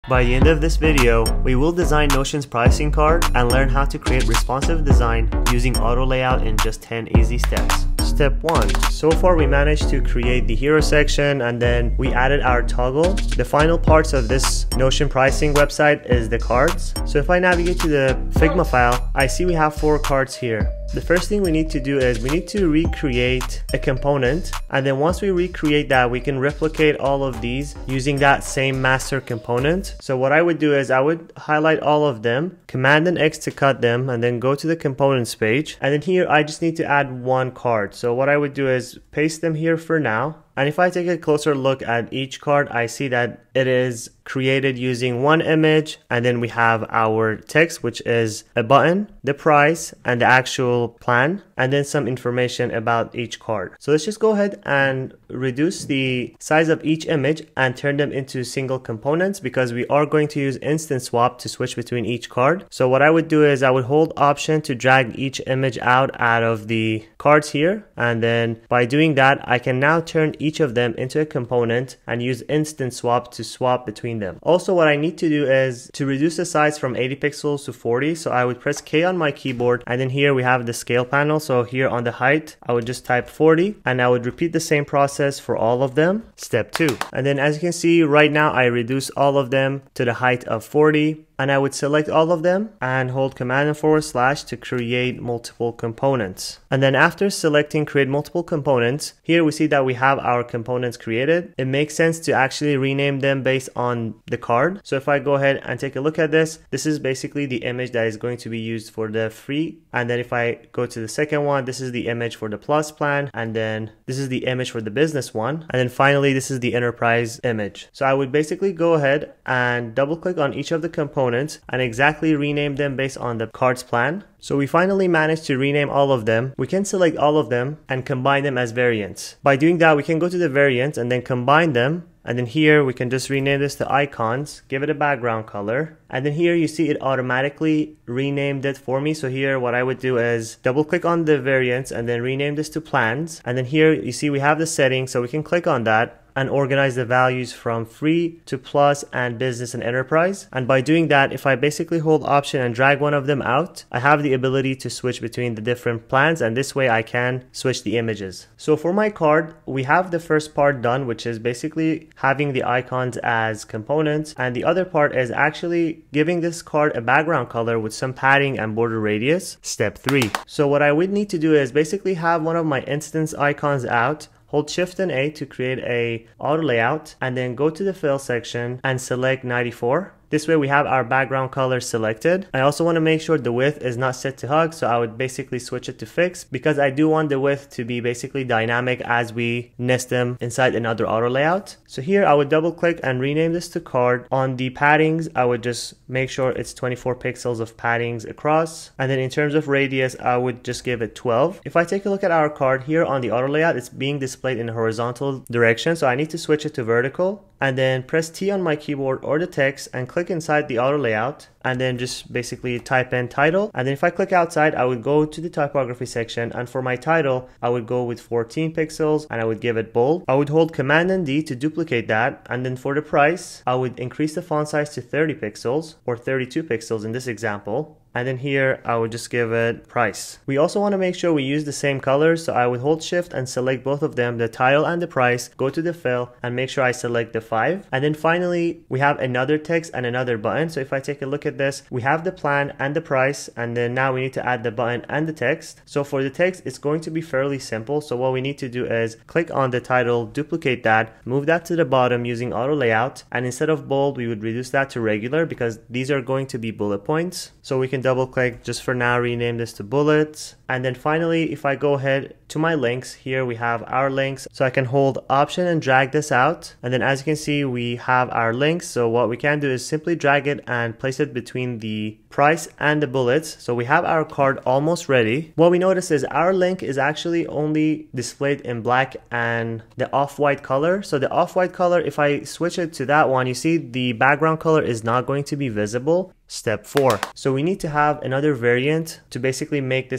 By the end of this video, we will design Notion's pricing card and learn how to create responsive design using auto layout in just 10 easy steps. Step 1. So far we managed to create the hero section and then we added our toggle. The final parts of this Notion pricing website is the cards. So if I navigate to the Figma file, I see we have 4 cards here. The first thing we need to do is we need to recreate a component, and then once we recreate that, we can replicate all of these using that same master component. So what I would do is I would highlight all of them, Command and X to cut them, and then go to the components page. And then here I just need to add 1 card. So what I would do is paste them here for now. And if I take a closer look at each card, I see that it is created using 1 image, and then we have our text, which is a button, the price, and the actual plan, and then some information about each card. So let's just go ahead and reduce the size of each image and turn them into single components, because we are going to use instant swap to switch between each card. So what I would do is I would hold Option to drag each image out of the cards here, and then by doing that I can now turn each of them into a component and use instant swap to swap between them. Also, what I need to do is to reduce the size from 80 pixels to 40. So I would press K on my keyboard, and then here we have the scale panel. So here on the height I would just type 40, and I would repeat the same process for all of them. Step 2. And then as you can see right now, I reduce all of them to the height of 40. And I would select all of them and hold Command and / to create multiple components. And then after selecting create multiple components, here we see that we have our components created. It makes sense to actually rename them based on the card. So if I go ahead and take a look at this, this is basically the image that is going to be used for the free. And then if I go to the second one, this is the image for the plus plan. And then this is the image for the business one. And then finally, this is the enterprise image. So I would basically go ahead and double click on each of the components and exactly rename them based on the card's plan. So we finally managed to rename all of them. We can select all of them and combine them as variants. By doing that, we can go to the variants and then combine them. And then here we can just rename this to icons, give it a background color. And then here you see it automatically renamed it for me. So here what I would do is double click on the variants and then rename this to plans. And then here you see we have the settings, so we can click on that and organize the values from free to plus and business and enterprise. And by doing that, if I basically hold Option and drag one of them out, I have the ability to switch between the different plans, and this way I can switch the images. So for my card, we have the first part done, which is basically having the icons as components, and the other part is actually giving this card a background color with some padding and border radius. Step 3. So what I would need to do is basically have one of my instance icons out, hold Shift and A to create a auto layout, and then go to the fill section and select 94. This way we have our background color selected. I also want to make sure the width is not set to hug, so I would basically switch it to fixed, because I do want the width to be basically dynamic as we nest them inside another auto layout. So here I would double click and rename this to card. On the paddings, I would just make sure it's 24 pixels of paddings across. And then in terms of radius, I would just give it 12. If I take a look at our card here on the auto layout, it's being displayed in a horizontal direction, so I need to switch it to vertical. And then press T on my keyboard or the text and click inside the auto layout, and then just basically type in title. And then if I click outside, I would go to the typography section, and for my title I would go with 14 pixels and I would give it bold. I would hold Command and D to duplicate that, and then for the price I would increase the font size to 30 pixels or 32 pixels in this example. And then here I would just give it price. We also want to make sure we use the same colors, so I would hold Shift and select both of them, the title and the price, go to the fill and make sure I select the 5. And then finally we have another text and another button. So if I take a look at this, we have the plan and the price, and then now we need to add the button and the text. So for the text, it's going to be fairly simple. So what we need to do is click on the title, duplicate that, move that to the bottom using auto layout, and instead of bold we would reduce that to regular, because these are going to be bullet points. So we can double click, just for now rename this to bullets. And then finally, if I go ahead to my links, here we have our links. So I can hold Option and drag this out, and then as you can see we have our links. So what we can do is simply drag it and place it between the price and the bullets. So we have our card almost ready. What we notice is our link is actually only displayed in black and the off-white color. So the off-white color, if I switch it to that one, you see the background color is not going to be visible. Step 4. So we need to have another variant to basically make this white,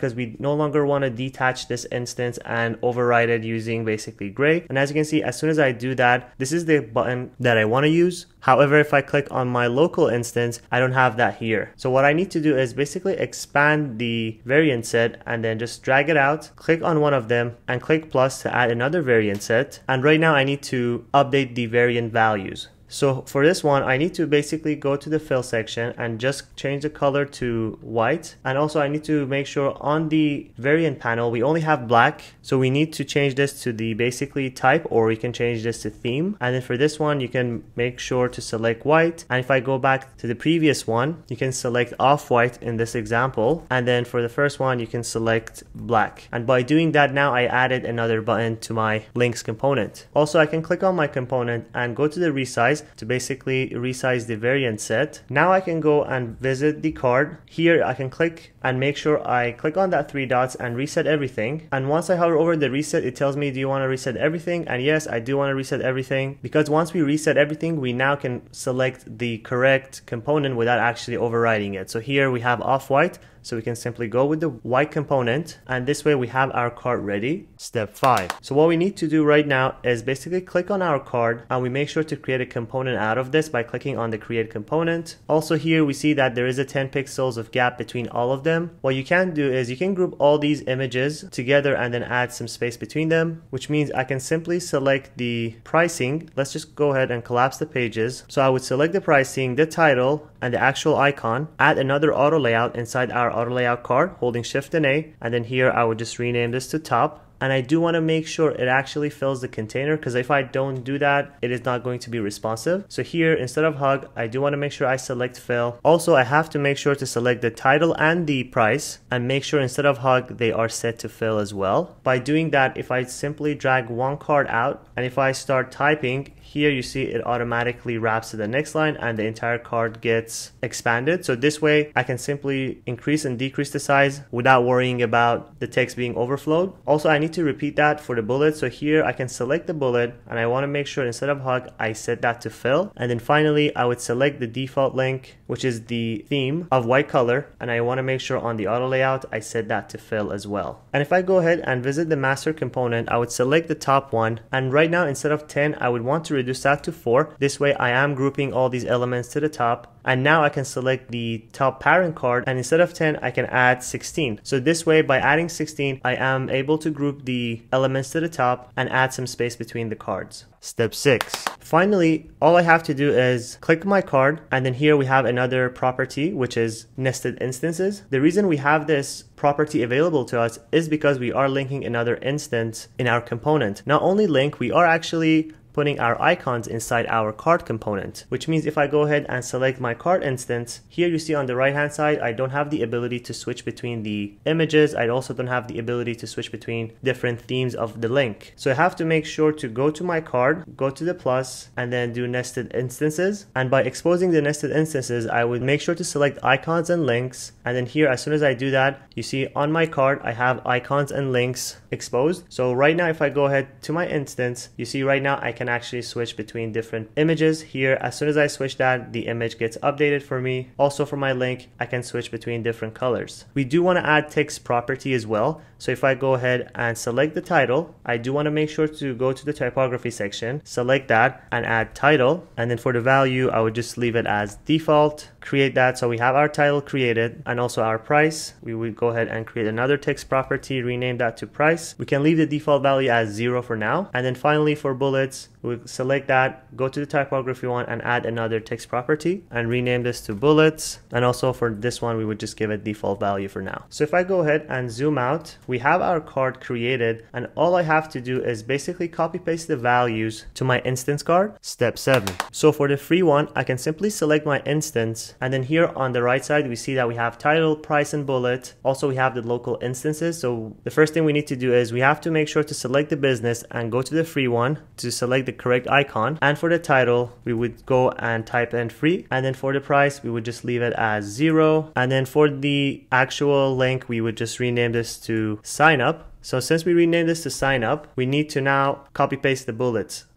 because we no longer want to detach this instance and override it using basically gray. And as you can see, as soon as I do that, this is the button that I want to use. However, if I click on my local instance, I don't have that here. So what I need to do is basically expand the variant set and then just drag it out, click on one of them and click plus to add another variant set. And right now I need to update the variant values. So for this one, I need to basically go to the fill section and just change the color to white. And also I need to make sure on the variant panel, we only have black. So we need to change this to the basically type, or we can change this to theme. And then for this one, you can make sure to select white. And if I go back to the previous one, you can select off-white in this example. And then for the first one, you can select black. And by doing that, now I added another button to my links component. Also, I can click on my component and go to the resize to basically resize the variant set. Now I can go and visit the card. Here I can click and make sure I click on that 3 dots and reset everything. And once I hover over the reset, it tells me, do you want to reset everything? And yes, I do want to reset everything, because once we reset everything, we now can select the correct component without actually overriding it. So here we have off-white. So we can simply go with the white component, and this way we have our card ready. Step 5. So what we need to do right now is basically click on our card, and we make sure to create a component out of this by clicking on the create component. Also here we see that there is a 10 pixels of gap between all of them. What you can do is you can group all these images together and then add some space between them, which means I can simply select the pricing. Let's just go ahead and collapse the pages. So I would select the pricing, the title, and the actual icon, add another auto layout inside our auto layout card, holding Shift and A, and then here I would just rename this to top. And I do want to make sure it actually fills the container, because if I don't do that, it is not going to be responsive. So here, instead of hug, I do want to make sure I select fill. Also, I have to make sure to select the title and the price, and make sure instead of hug, they are set to fill as well. By doing that, if I simply drag one card out, and if I start typing, here you see it automatically wraps to the next line and the entire card gets expanded. So this way I can simply increase and decrease the size without worrying about the text being overflowed. Also, I need to repeat that for the bullet. So here I can select the bullet, and I want to make sure instead of hug, I set that to fill. And then finally, I would select the default link, which is the theme of white color. And I want to make sure on the auto layout, I set that to fill as well. And if I go ahead and visit the master component, I would select the top one. And right now, instead of 10, I would want to reduce that to 4. This way I am grouping all these elements to the top. And now I can select the top parent card, and instead of 10, I can add 16. So this way, by adding 16, I am able to group the elements to the top and add some space between the cards. Step 6. Finally, all I have to do is click my card, and then here we have another property, which is nested instances. The reason we have this property available to us is because we are linking another instance in our component. Not only link, we are actually putting our icons inside our card component, which means if I go ahead and select my card instance, here you see on the right hand side, I don't have the ability to switch between the images. I also don't have the ability to switch between different themes of the link. So I have to make sure to go to my card, go to the plus, and then do nested instances. And by exposing the nested instances, I would make sure to select icons and links. And then here, as soon as I do that, you see on my card, I have icons and links exposed. So right now, if I go ahead to my instance, you see right now I can actually switch between different images. Here, as soon as I switch that, the image gets updated for me. Also for my link, I can switch between different colors. We do want to add text property as well. So if I go ahead and select the title, I do want to make sure to go to the typography section, select that and add title. And then for the value, I would just leave it as default, create that. So we have our title created and also our price. We would go ahead and create another text property, rename that to price. We can leave the default value as 0 for now. And then finally for bullets, we'll select that, go to the typography one and add another text property and rename this to bullets. And also for this one, we would just give it default value for now. So if I go ahead and zoom out, we have our card created, and all I have to do is basically copy paste the values to my instance card. Step 7. So for the free one, I can simply select my instance, and then here on the right side, we see that we have title, price, and bullet. Also, we have the local instances. So the first thing we need to do is we have to make sure to select the business and go to the free one to select the correct icon. And for the title, we would go and type in free. And then for the price, we would just leave it as 0. And then for the actual link, we would just rename this to sign up. So since we renamed this to sign up, we need to now copy paste the bullets.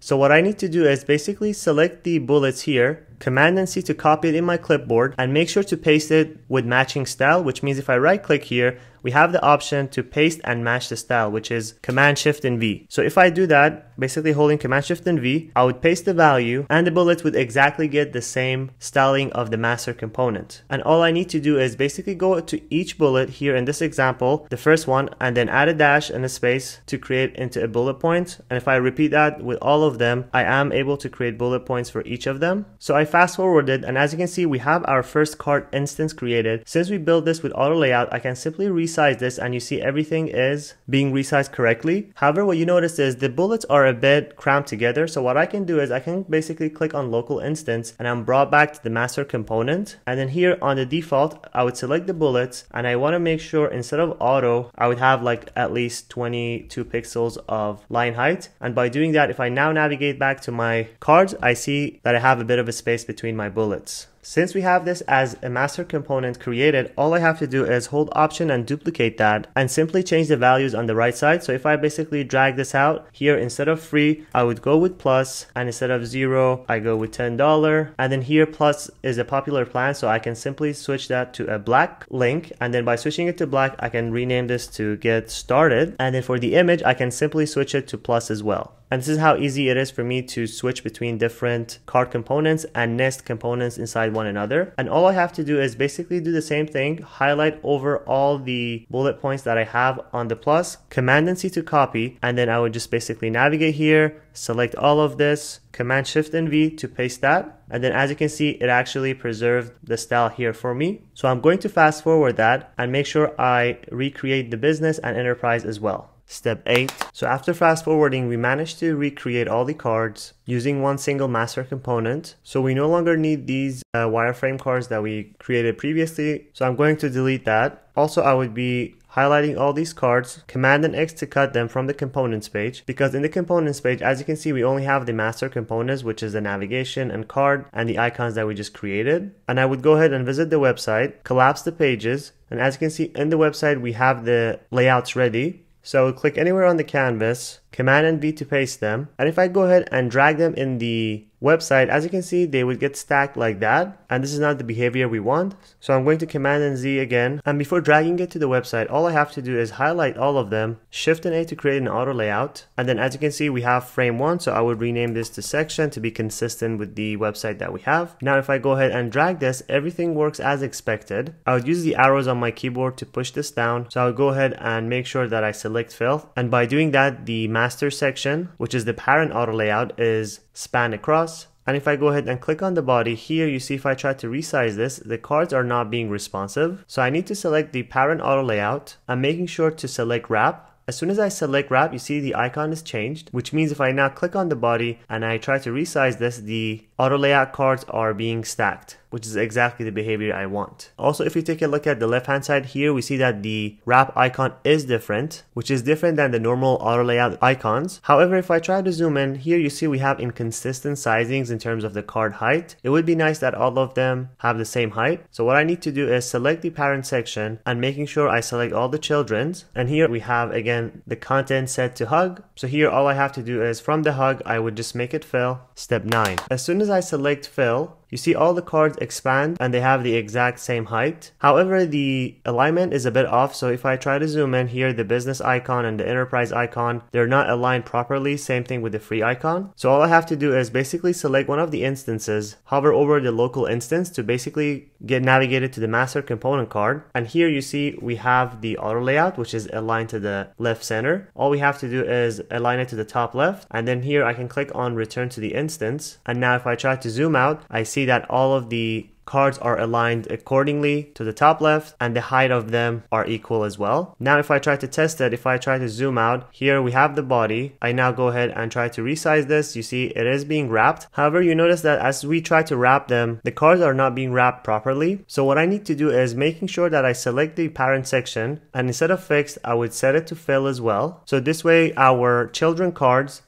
So what I need to do is basically select the bullets here, Command and C to copy it in my clipboard, and make sure to paste it with matching style, which means if I right click here, we have the option to paste and match the style, which is Command Shift and V. So if I do that, basically holding Command Shift and V, I would paste the value and the bullets would exactly get the same styling of the master component. And all I need to do is basically go to each bullet here in this example, the first one, and then add a dash and a space to create into a bullet point. And if I repeat that with all of them, I am able to create bullet points for each of them. So I fast forwarded, and as you can see, we have our first card instance created. Since we built this with auto layout, I can simply resize this and you see everything is being resized correctly. However, what you notice is the bullets are a bit cramped together. So what I can do is I can basically click on local instance and I'm brought back to the master component. And then here on the default, I would select the bullets and I want to make sure instead of auto, I would have like at least 22 pixels of line height. And by doing that, if I now navigate back to my cards, I see that I have a bit of a space between my bullets. Since we have this as a master component created, all I have to do is hold Option and duplicate that and simply change the values on the right side. So if I basically drag this out here, instead of free, I would go with plus, and instead of 0, I go with $10. And then here plus is a popular plan, so I can simply switch that to a black link. And then by switching it to black, I can rename this to Get Started. And then for the image, I can simply switch it to plus as well. And this is how easy it is for me to switch between different card components and nest components inside one another. And all I have to do is basically do the same thing, highlight over all the bullet points that I have on the plus, Command and C to copy, and then I would just basically navigate here, select all of this, Command Shift and V to paste that. And then as you can see, it actually preserved the style here for me. So I'm going to fast forward that and make sure I recreate the business and enterprise as well. Step 8. So after fast forwarding, we managed to recreate all the cards using one single master component. So we no longer need these wireframe cards that we created previously. So I'm going to delete that. Also, I would be highlighting all these cards, Command and X to cut them from the components page, because in the components page, as you can see, we only have the master components, which is the navigation and card and the icons that we just created. And I would go ahead and visit the website, collapse the pages, and as you can see in the website, we have the layouts ready. So I would click anywhere on the canvas, Command and V to paste them. And if I go ahead and drag them in the website, as you can see, they would get stacked like that. And this is not the behavior we want. So I'm going to Command and Z again. And before dragging it to the website, all I have to do is highlight all of them, Shift and A to create an auto layout. And then as you can see, we have frame 1. So I would rename this to section to be consistent with the website that we have. Now, if I go ahead and drag this, everything works as expected. I would use the arrows on my keyboard to push this down. So I would go ahead and make sure that I select fill. And by doing that, the master section, which is the parent auto layout, is spanned across. And if I go ahead and click on the body here, you see if I try to resize this, the cards are not being responsive. So I need to select the parent auto layout. I'm making sure to select wrap. As soon as I select wrap, you see the icon is changed, which means if I now click on the body and I try to resize this, the auto layout cards are being stacked, which is exactly the behavior I want. Also, if you take a look at the left hand side here, we see that the wrap icon is different, which is different than the normal auto layout icons. However, if I try to zoom in here, you see we have inconsistent sizings in terms of the card height. It would be nice that all of them have the same height. So what I need to do is select the parent section and making sure I select all the children's. And here we have again the content set to hug. So here all I have to do is from the hug, I would just make it fill. Step 9. As soon as I select fill, you see all the cards expand and they have the exact same height. However, the alignment is a bit off. So if I try to zoom in here, the business icon and the enterprise icon, they're not aligned properly. Same thing with the free icon. So all I have to do is basically select one of the instances, hover over the local instance to basically get navigated to the master component card. And here you see we have the auto layout, which is aligned to the left center. All we have to do is align it to the top left. And then here I can click on return to the instance. And now if I try to zoom out, I see that all of the cards are aligned accordingly to the top left and the height of them are equal as well. Now if I try to test it, if I try to zoom out, here we have the body. I now go ahead and try to resize this. You see it is being wrapped. However, you notice that as we try to wrap them, the cards are not being wrapped properly. So what I need to do is making sure that I select the parent section, and instead of fixed, I would set it to fill as well. So this way our children cards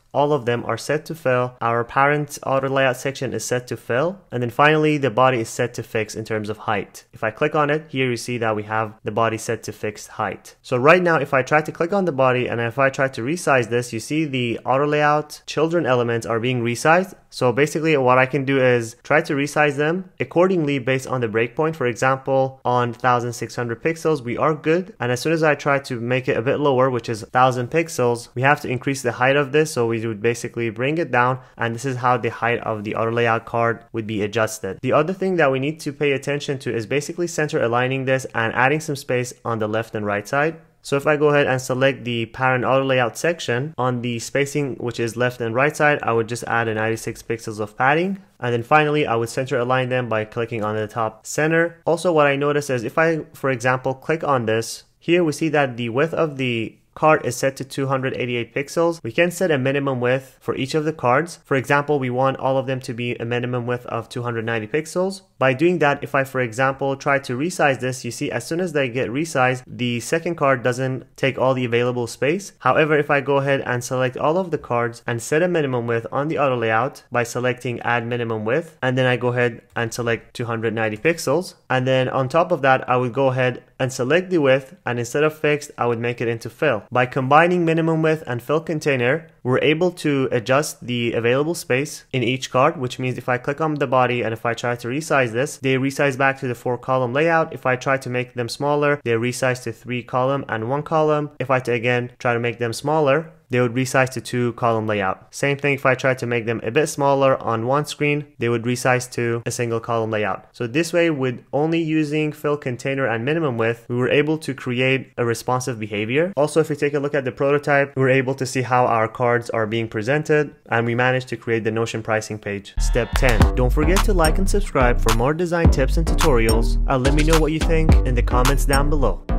all of them are set to fill. Our parent auto layout section is set to fill. And then finally, the body is set to fix in terms of height. If I click on it, here you see that we have the body set to fixed height. So right now, if I try to click on the body and if I try to resize this, you see the auto layout children elements are being resized. So basically what I can do is try to resize them accordingly based on the breakpoint. For example, on 1600 pixels, we are good. And as soon as I try to make it a bit lower, which is 1000 pixels, we have to increase the height of this. So we would basically bring it down. And this is how the height of the auto layout card would be adjusted. The other thing that we need to pay attention to is basically center aligning this and adding some space on the left and right side. So if I go ahead and select the parent auto layout section, on the spacing, which is left and right side, I would just add a 96 pixels of padding. And then finally, I would center align them by clicking on the top center. Also, what I notice is if I, for example, click on this, here we see that the width of the card is set to 288 pixels. We can set a minimum width for each of the cards. For example, we want all of them to be a minimum width of 290 pixels. By doing that, if I, for example, try to resize this, you see as soon as they get resized, the second card doesn't take all the available space. However, if I go ahead and select all of the cards and set a minimum width on the auto layout by selecting add minimum width, and then I go ahead and select 290 pixels. And then on top of that, I would go ahead and select the width, and instead of fixed, I would make it into fill. By combining minimum width and fill container, we're able to adjust the available space in each card, which means if I click on the body and if I try to resize this, they resize back to the 4-column layout. If I try to make them smaller, they resize to 3-column and 1 column. If I again try to make them smaller, they would resize to 2-column layout. Same thing if I try to make them a bit smaller on one screen, they would resize to a single column layout. So this way, with only using fill container and minimum width, we were able to create a responsive behavior. Also, if we take a look at the prototype, we were able to see how our cards are being presented, and we managed to create the Notion pricing page. Step 10. Don't forget to like and subscribe for more design tips and tutorials, and let me know what you think in the comments down below.